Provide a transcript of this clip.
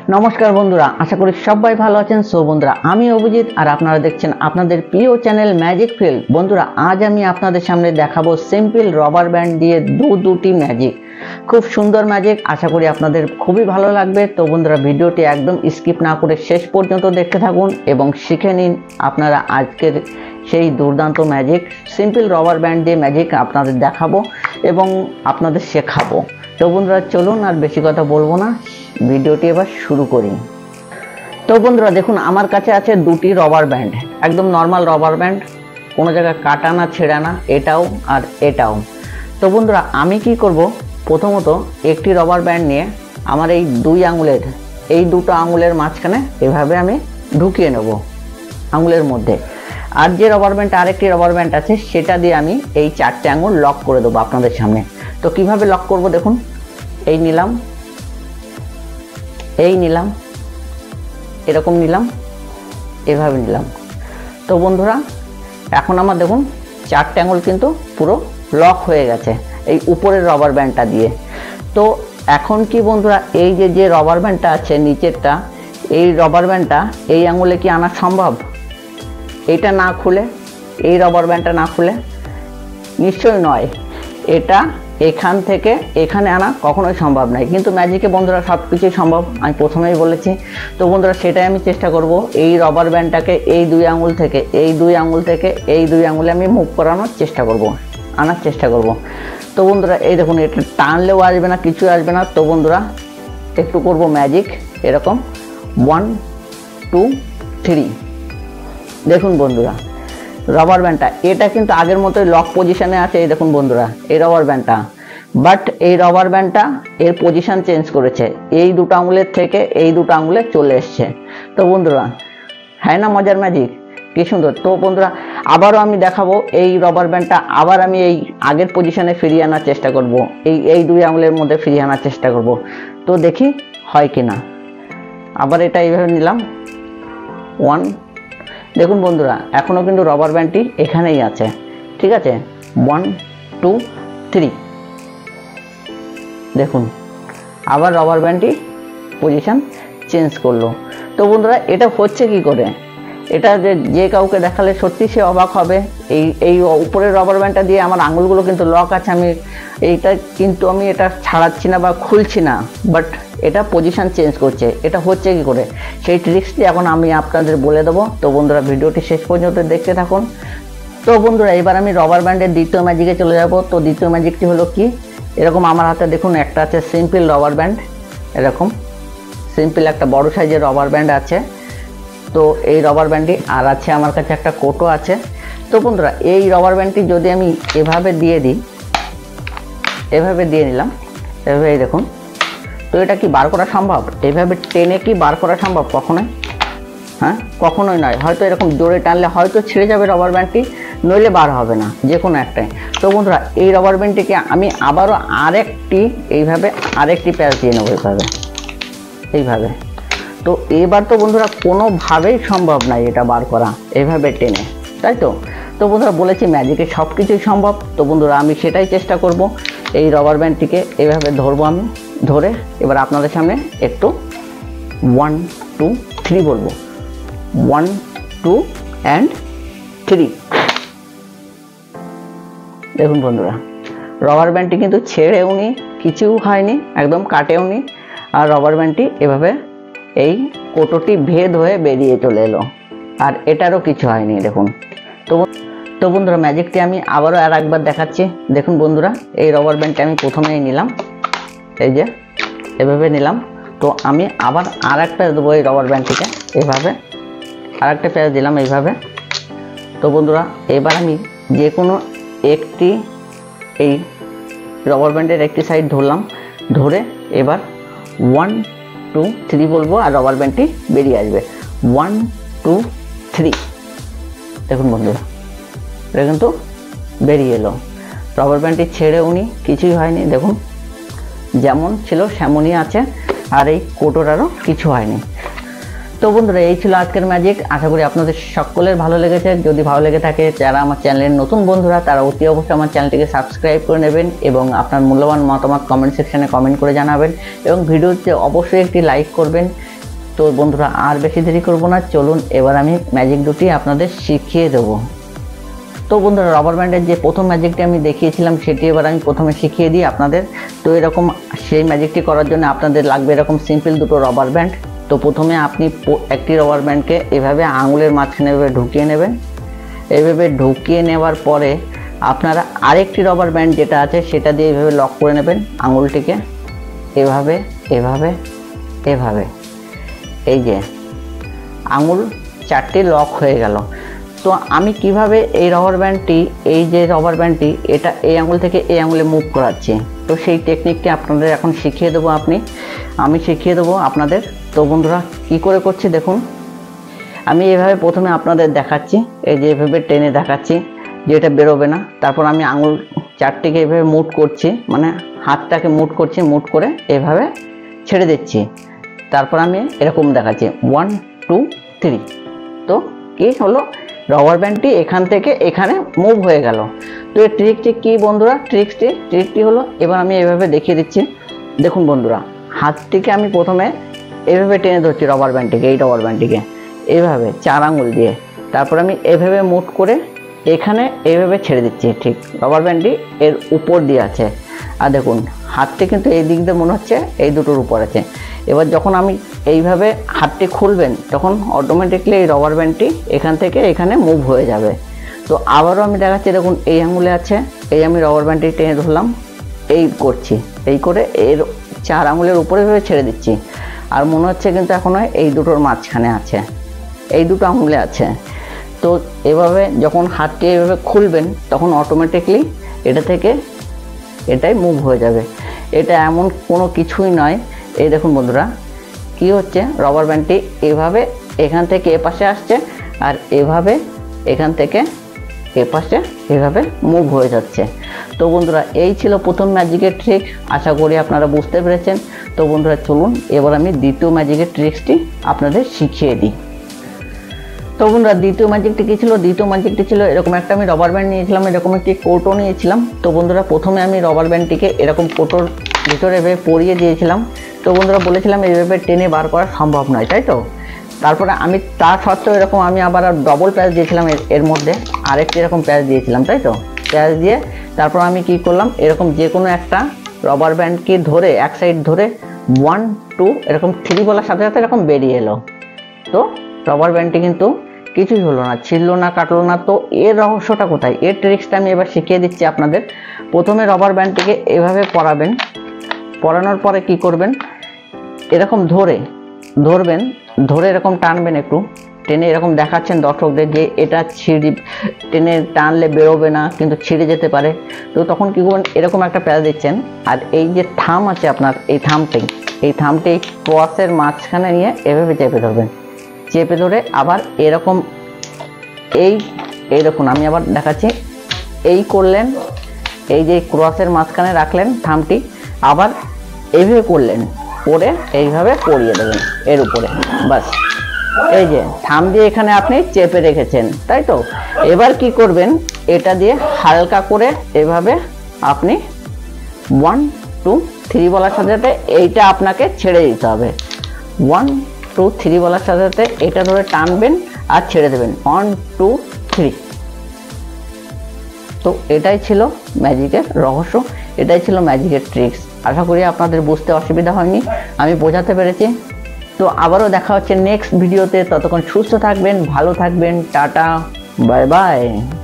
নমস্কার বন্ধুরা, আশা করি সবাই ভালো আছেন। সো বন্ধুরা, আমি অভিজিৎ আর আপনারা দেখছেন আপনাদের প্রিয় চ্যানেল ম্যাজিক ফিল্ড। বন্ধুরা, আজ আমি আপনাদের সামনে দেখাবো সিম্পল রবার ব্যান্ড দিয়ে দুটি ম্যাজিক। খুব সুন্দর ম্যাজিক, আশা করি আপনাদের খুবই ভালো লাগবে। তো বন্ধুরা, ভিডিওটি একদম স্কিপ না করে শেষ পর্যন্ত দেখতে থাকুন এবং শিখে নিন আপনারা আজকের সেই দুর্দান্ত ম্যাজিক। সিম্পল রবার ব্যান্ড দিয়ে ম্যাজিক আপনাদের দেখাবো এবং আপনাদের শেখাবো। তো বন্ধুরা, চলুন আর বেশি কথা বলবো না, ভিডিওটি এবার শুরু করি। তো বন্ধুরা দেখুন, আমার কাছে আছে দুটি রবার ব্যান্ড, একদম নর্মাল রবার ব্যান্ড, কোনো জায়গায় কাটা না ছেঁড়া না, এটাও আর এটাও। তো বন্ধুরা, আমি কি করব, প্রথমত একটি রবার ব্যান্ড নিয়ে আমার এই দুটো আঙুলের মাঝখানে এভাবে আমি ঢুকিয়ে নেব আঙুলের মধ্যে। আর যে রবার ব্যান্ড, আরেকটি রবার ব্যান্ড আছে, সেটা দিয়ে আমি এই 4টে আঙুল লক করে দেবো আপনাদের সামনে। তো কিভাবে লক করব দেখুন, এই নিলাম, এরকম নিলাম, এভাবে নিলাম। তো বন্ধুরা, এখন আমার দেখুন 4টে আঙুল কিন্তু পুরো লক হয়ে গেছে এই উপরের রবার ব্যান্ডটা দিয়ে। তো এখন কি বন্ধুরা, এই যে রবার ব্যান্ডটা আছে নিচেরটা, এই রবার ব্যান্ডটা এই আঙুলে কি আনা সম্ভব? এটা না খুলে, এই রবার ব্যান্ডটা না খুলে? নিশ্চয়ই নয়। এটা এখান থেকে এখানে আনা কখনোই সম্ভব নয়, কিন্তু ম্যাজিকে বন্ধুরা সব কিছুই সম্ভব, আমি প্রথমেই বলেছি। তো বন্ধুরা, সেটাই আমি চেষ্টা করব, এই রবার ব্যান্ডটাকে এই দুই আঙুল থেকে এই দুই আঙুলে আমি মুভ করানোর চেষ্টা করব, আনার চেষ্টা করব। তো বন্ধুরা, এই দেখুন, এটা টানলেও আসবে না, কিছু আসবে না। তো বন্ধুরা, একটু করব ম্যাজিক, এরকম 1 2 3। দেখুন বন্ধুরা, রবার ব্যান্ডটা এটা কিন্তু আগের মতোই লক পজিশনে আছে। এই দেখুন বন্ধুরা, এই রবার ব্যান্ডটা, বাট এই রবার ব্যান্ডটা এর পজিশন চেঞ্জ করেছে, এই দুটো আঙুলের থেকে এই দুটো আঙুলে চলে এসছে। তো বন্ধুরা, হ্যাঁ না মজার ম্যাজিক, কি সুন্দর। তো বন্ধুরা, আবারও আমি দেখাবো, এই রবার ব্যান্ডটা আবার আমি এই আগের পজিশনে ফিরিয়ে আনার চেষ্টা করব, এই দুই আঙুলের মধ্যে ফিরিয়ে আনার চেষ্টা করব। তো দেখি হয় কি না। আবার এটা এইভাবে নিলাম, 1। দেখুন বন্ধুরা, এখনও কিন্তু রবার ব্যান্ডটি এখানেই আছে, ঠিক আছে। 1 2 3। দেখুন, আবার রবার ব্যান্ডটি পজিশন চেঞ্জ করলো। তো বন্ধুরা, এটা হচ্ছে কি করে? এটা যে কাউকে দেখালে সত্যি সে অবাক হবে। এই উপরের রবার ব্যান্ডটা দিয়ে আমার আঙুলগুলো কিন্তু লক আছে, আমি এটা ছাড়াচ্ছি না বা খুলছি না, বাট এটা পজিশন চেঞ্জ করছে। এটা হচ্ছে কি করে, সেই ট্রিক্সটি এখন আমি আপনাদের বলে দেবো। তো বন্ধুরা, ভিডিওটি শেষ পর্যন্ত দেখতে থাকুন। তো বন্ধুরা, এবার আমি রবার ব্যান্ডের দ্বিতীয় ম্যাজিকে চলে যাব। তো দ্বিতীয় ম্যাজিকটি হলো কি, এরকম আমার হাতে দেখুন একটা আছে সিম্পল রবার ব্যান্ড, এরকম সিম্পল একটা বড় সাইজের রবার ব্যান্ড আছে। তো এই রবার ব্যান্ডটি আর আছে আমার কাছে একটা কোটো আছে। তো বন্ধুরা, এই রবার ব্যান্ডটি যদি আমি এভাবে দিয়ে দিই, এভাবে দিয়ে নিলাম, এভাবে, এই দেখুন। তো এটা কি বার করা সম্ভব? এইভাবে টেনে কি বার করা সম্ভব? কখনোই, হ্যাঁ, কখনোই নয়। হয়তো এরকম জোরে টানলে হয়তো ছিঁড়ে যাবে রবার ব্যান্ডটি, নইলে বার হবে না, যে কোনো একটাই। তো বন্ধুরা, এই রবার ব্যান্ডটিকে আমি আবারও আরেকটি প্যাচ দিয়ে নেবো, এইভাবে। তো এবার তো বন্ধুরা কোনোভাবেই সম্ভব নয় এটা বার করা এইভাবে টেনে, তাই তো? তো বন্ধুরা, বলেছি ম্যাজিকে সব কিছুই সম্ভব। তো বন্ধুরা, আমি সেটাই চেষ্টা করব। এই রবার ব্যান্ডটিকে এইভাবে ধরবো, আমি ধরে এবার আপনাদের সামনে একটু 1 2 3 বলবো, 1 2 and 3। দেখুন বন্ধুরা, রবার ব্যান্ডটি কিন্তু ছেড়েও নি, কিছু হয়নি, একদম কাটেও নি। আর রবার ব্যান্ডটি এভাবে এই কোটোটি ভেদ হয়ে বেরিয়ে চলে এলো, আর এটারও কিছু হয়নি। দেখুন। তো বন্ধুরা, ম্যাজিকটি আমি আবারও একবার দেখাচ্ছি। দেখুন বন্ধুরা, এই রবার ব্যান্ডটি আমি প্রথমেই নিলাম, এই যে এভাবে নিলাম। তো আমি আবার আরেকটা দেবো এই রবার ব্যান্ডটিকে, এভাবে আরেকটা প্যাচ দিলাম এইভাবে। তো বন্ধুরা, এবার আমি যে কোনো একটি এই রবার ব্যান্ডের একটি সাইড ধরলাম, ধরে এবার 1 2 3 বলবো, আর রবার ব্যান্ডটি বেরিয়ে আসবে, 1 2 3। দেখুন বন্ধুরা, এটা কিন্তু বেরিয়ে এলো। রবার ব্যান্ডটি ছেড়েও নি, কিছুই হয়নি। দেখুন, যেমন ছিল সেমনই আছে, আর এই কোটোটারও কিছু হয়নি। তো বন্ধুরা, এই ছিল আজকের ম্যাজিক। আশা করি আপনাদের সকলের ভালো লেগেছে। যদি ভালো লেগে থাকে, যারা আমার চ্যানেলের নতুন বন্ধুরা, তারা অতি অবশ্যই আমার চ্যানেলটিকে সাবস্ক্রাইব করে নেবেন এবং আপনার মূল্যবান মতামত কমেন্ট সেকশনে কমেন্ট করে জানাবেন এবং ভিডিওতে অবশ্যই একটি লাইক করবেন তো বন্ধুরা আর বেশি দেরি করব না, চলুন এবার আমি ম্যাজিক দুটি আপনাদের শিখিয়ে দেবো। তো বন্ধুরা রাবার ব্যান্ডের যে প্রথম ম্যাজিকটি আমি দেখিয়েছিলাম সেটি এবার আমি প্রথমে শিখিয়ে দিই আপনাদের। তো এরকম সেই ম্যাজিকটি করার জন্য আপনাদের লাগবে এরকম সিম্পল দুটো রাবার ব্যান্ড। তো প্রথমে আপনি একটি রাবার ব্যান্ডকে এভাবে আঙুলের মাঝখানে এভাবে ঢুকিয়ে নেবেন। এভাবে ঢুকিয়ে নেওয়ার পরে আপনারা আরেকটি রাবার ব্যান্ড যেটা আছে সেটা দিয়ে এভাবে লক করে নেবেন আঙুলটিকে, এভাবে এভাবে এভাবে। এই যে আঙুল চারটি লক হয়ে গেল। তো আমি কিভাবে এই রাবার ব্যান্ডটি, এই যে রাবার ব্যান্ডটি এটা এই আঙুল থেকে এই আঙুলে মুভ করাচ্ছি, তো সেই টেকনিকটি আপনাদের এখন শিখিয়ে দেবো আমি শিখিয়ে দেবো আপনাদের। তো বন্ধুরা কী করে করছি দেখুন, আমি এভাবে প্রথমে আপনাদের দেখাচ্ছি, এই যে এভাবে টেনে দেখাচ্ছি যে এটা বেরোবে না। তারপর আমি আঙুল চারটিকে এভাবে মুভ করছি, মানে হাতটাকে মুভ করছি, মুভ করে এভাবে ছেড়ে দিচ্ছি। তারপর আমি এরকম দেখাচ্ছি 1 2 3। তো কি হলো, রাবার ব্যান্ডটি এখান থেকে এখানে মুভ হয়ে গেল। তো এই ট্রিকটি কি বন্ধুরা, ট্রিকটি হলো, এবার আমি এভাবে দেখিয়ে দিচ্ছি। দেখুন বন্ধুরা, হাতটিকে আমি প্রথমে এভাবে টেনে ধরছি রাবার ব্যান্ডটিকে, এই রাবার ব্যান্ডটিকে এইভাবে 4 আঙুল দিয়ে। তারপর আমি এভাবে মুভ করে এখানে এইভাবে ছেড়ে দিচ্ছি। ঠিক রাবার ব্যান্ডটি এর উপর দিয়ে আছে, আর দেখুন হাতটি কিন্তু এই দিক দিয়ে মনে হচ্ছে এই দুটোর উপর আছে। এবার যখন আমি এইভাবে হাতটি খুলবেন তখন অটোমেটিকলি এই রাবার ব্যান্ডটি এখান থেকে এখানে মুভ হয়ে যাবে। তো আবারও আমি দেখাচ্ছি, দেখুন এই আঙুলে আছে, এই আমি রাবার ব্যান্ডটি টেনে ধরলাম, এই করছি, এই করে এর 4 আঙুলের উপরে এভাবে ছেড়ে দিচ্ছি। আর মনে হচ্ছে কিন্তু এখনও এই দুটোর মাঝখানে আছে, এই দুটো আঙুলে আছে। তো এভাবে যখন হাতটি এভাবে খুলবেন তখন অটোমেটিকলি এটা থেকে এটাই মুভ হয়ে যাবে। এটা এমন কোনো কিছুই নয়। এই দেখুন বন্ধুরা কি হচ্ছে, রাবার ব্যান্ডটি এভাবে এখান থেকে এপাশে আসছে, আর এভাবে এখান থেকে এপাশে এভাবে মুভ হয়ে যাচ্ছে। তো বন্ধুরা এই ছিল প্রথম ম্যাজিকের ট্রিক, আশা করি আপনারা বুঝতে পেরেছেন। তো বন্ধুরা চলুন এবার আমি দ্বিতীয় ম্যাজিকের ট্রিক্সটি আপনাদের শিখিয়ে দিই। তো বন্ধুরা দ্বিতীয় ম্যাজিকটি কী ছিল, দ্বিতীয় ম্যাজিকটি ছিল এরকম একটা আমি রাবার ব্যান্ড নিয়েছিলাম, এরকম একটি কৌটো নিয়েছিলাম। তো বন্ধুরা প্রথমে আমি রাবার ব্যান্ডটিকে এরকম কৌটোর ভিতরে এভাবে পরিয়ে দিয়েছিলাম। তো বন্ধুরা বলেছিলাম এইভাবে টেনে বার করা সম্ভব নয়, তাই তো। তারপরে আমি তার সত্ত্বেও এরকম আমি আবার ডবল প্যাচ দিয়েছিলাম, এর মধ্যে আরেকটি এরকম প্যাচ দিয়েছিলাম, তাই তো। প্যাচ দিয়ে তারপর আমি কি করলাম, এরকম যে কোনো একটা রাবার ব্যান্ডকে ধরে এক সাইড ধরে 1 2 এরকম 3 বলার সাথে সাথে এরকম বেরিয়ে এলো। তো রাবার ব্যান্ডটি কিন্তু কিছুই হলো না, ছিঁড়লো না, কাটলো না। তো এর রহস্যটা কোথায়, এর ট্রিক্সটা আমি এবার শিখিয়ে দিচ্ছি আপনাদের। প্রথমে রাবার ব্যান্ডটিকে এভাবে পরাবেন, পরানোর পরে কি করবেন, এরকম ধরবেন, ধরে এরকম টানবেন, একটু টেনে এরকম দেখাচ্ছেন দর্শকদের যে এটা টেনে টানলে বেরোবে না, কিন্তু ছিঁড়ে যেতে পারে। তো তখন কি করবেন, এরকম একটা প্যাচ দিচ্ছেন, আর এই যে থাম আছে আপনার, এই থামটি ক্রসের মাঝখানে নিয়ে এভাবে চেপে ধরবেন। চেপে ধরে আবার এরকম এই দেখুন আমি আবার দেখাচ্ছি, এই করলেন, এই যে ক্রসের মাঝখানে রাখলেন থামটি, আবার এইভাবে করলেন, করে এইভাবে পরিয়ে দেবেন এর উপরে, বাস। এই যে থাম দিয়ে এখানে আপনি চেপে রেখেছেন, তাই তো। এবার কি করবেন, এটা দিয়ে হালকা করে এভাবে আপনি 1 2 3 বলার সাথে সাথে এইটা আপনাকে ছেড়ে দিতে হবে। 1 2 3 বলার সাথে সাথে এটা ধরে টানবেন আর ছেড়ে দেবেন, 1 2 3। তো এটাই ছিল ম্যাজিকের রহস্য, এটাই ছিল ম্যাজিকের ট্রিক্স। আশা করি আপনাদের বুঝতে অসুবিধা হয়নি, আমি বোঝাতে পেরেছি। তো আবারও দেখা হচ্ছে নেক্সট ভিডিওতে, ততক্ষণ সুস্থ থাকবেন, ভালো থাকবেন, টাটা, বাই বাই।